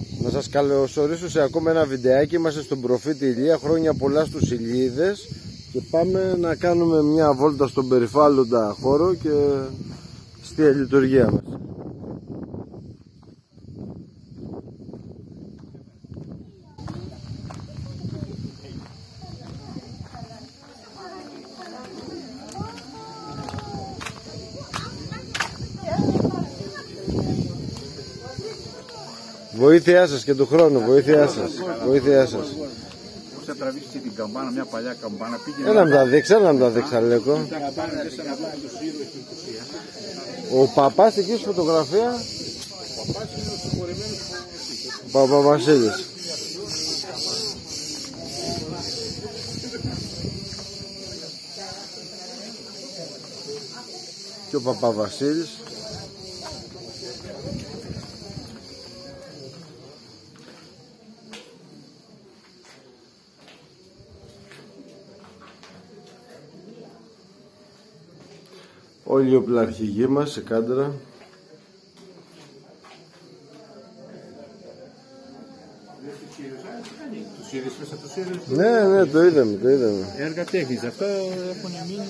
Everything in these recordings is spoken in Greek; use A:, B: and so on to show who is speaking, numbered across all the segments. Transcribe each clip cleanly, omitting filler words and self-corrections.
A: Να σας καλωσορίσω σε ακόμα ένα βιντεάκι. Είμαστε στον προφήτη Ηλία. Χρόνια πολλά στους Ηλιίδες. Και πάμε να κάνουμε μια βόλτα στον περιφάλλοντα χώρο και στη λειτουργία μας. Βοήθειά σας και του χρόνου, βοήθειά σας. Βοήθειά σας.
B: Θα τραβήξει την καμπάνα, μια παλιά καμπάνα.
A: Έλα να μου τα δείξα, Αλέκο. Ο παπάς εκεί στη φωτογραφία.
B: Ο παπάς είναι ο συγχωρεμένος
A: Παπαβασίλης. Και ο Παπαβασίλης. Όλοι οι οπλαρχηγοί μας σε κάντρα. Ναι, το είδαμε.
B: Έργα τέχνης, αυτά έχουν μείνει.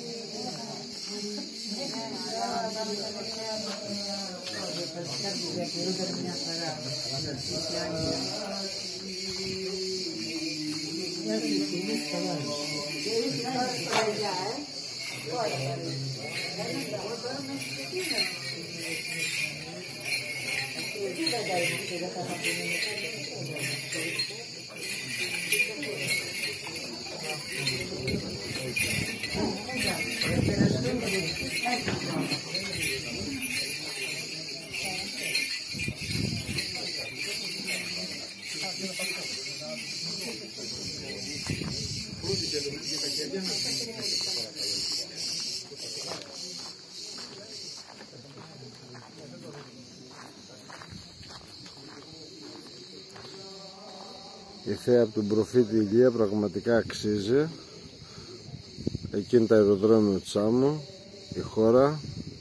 A: Η θέα από τον προφήτη Ηλία πραγματικά αξίζει. Εκεί είναι το αεροδρόμιο του Σάμου, η χώρα.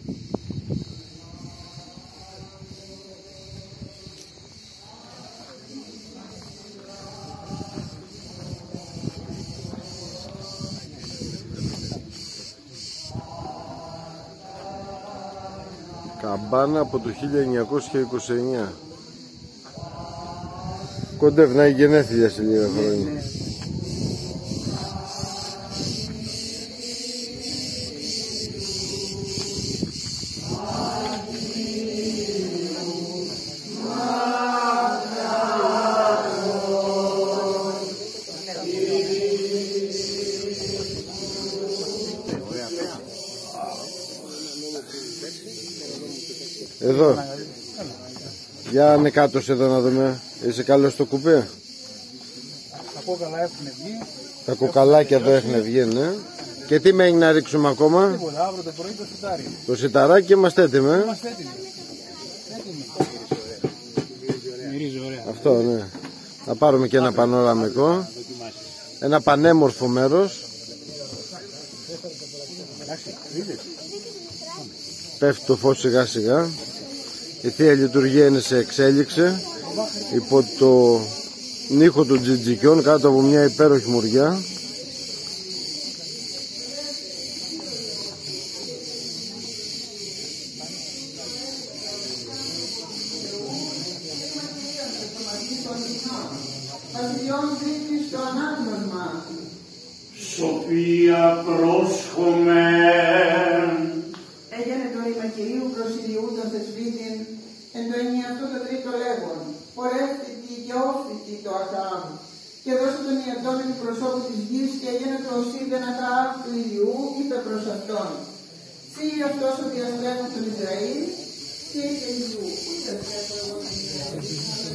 A: Καμπάνα από το 1929. Κοντεύει να έχει γενέθλια σε λίγα χρόνια. Εδώ. Για ανεκάτωσε εδώ να δούμε. Είσαι καλό στο κουπί.
B: Τα κόκαλα έχουν βγει.
A: Τα κοκαλάκια εδώ έχουν βγει, ναι. Και τι μένει να ρίξουμε ακόμα?
B: Τίποτα, αύριο το πρωί το σιτάρι.
A: Το σιταράκι είμαστε έτοιμοι.
B: Είμαστε έτοιμοι. Μυρίζει ωραία.
A: Αυτό, ναι. Θα πάρουμε και ένα πανοραμικό. Ένα πανέμορφο μέρος. Πέφτει το φως σιγά σιγά. Η Θεία Λειτουργία είναι σε εξέλιξη υπό το νύχο των τζιτζικιών κάτω από μια υπέροχη μουριά.
C: Σοφία πρόσχομαι.
D: Έγινε το ρήμα Κυρίου προς Ιδιού των θεσβήτην εν το ενιαυτό το τρίτο λέγον, πορεύτητη και όφθητη το Αχαάμ, και δώσε τον ιατόν του προσώπου της γης και έγινε το οσίδεν Αχαάμ του Ιδιού, είπε προς αυτόν, «Σύ αυτός ο διαστρέφων του Ισραήλ, και είπε Ιδιού, ούτε διαστρέφω εγώ τον Ισραήλ».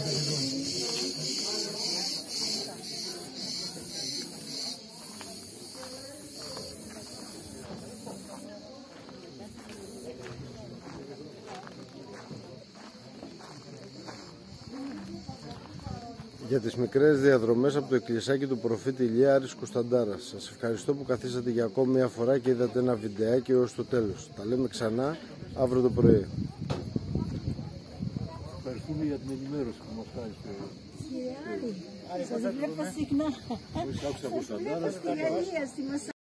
A: Για τις μικρές διαδρομές από το εκκλησάκι του προφήτη Ηλία Άρης Κωνσταντάρας. Σας ευχαριστώ που καθίσατε για ακόμη μια φορά και είδατε ένα βιντεάκι έως το τέλος. Τα λέμε ξανά αύριο το πρωί.
E: ευχαριστούμε για την ενημέρωση που μας κάνεις.
F: Σας βλέπω συχνά.
E: Άκουσα από Σαντάρα.
F: Στη Γαλλία, στη Μασά.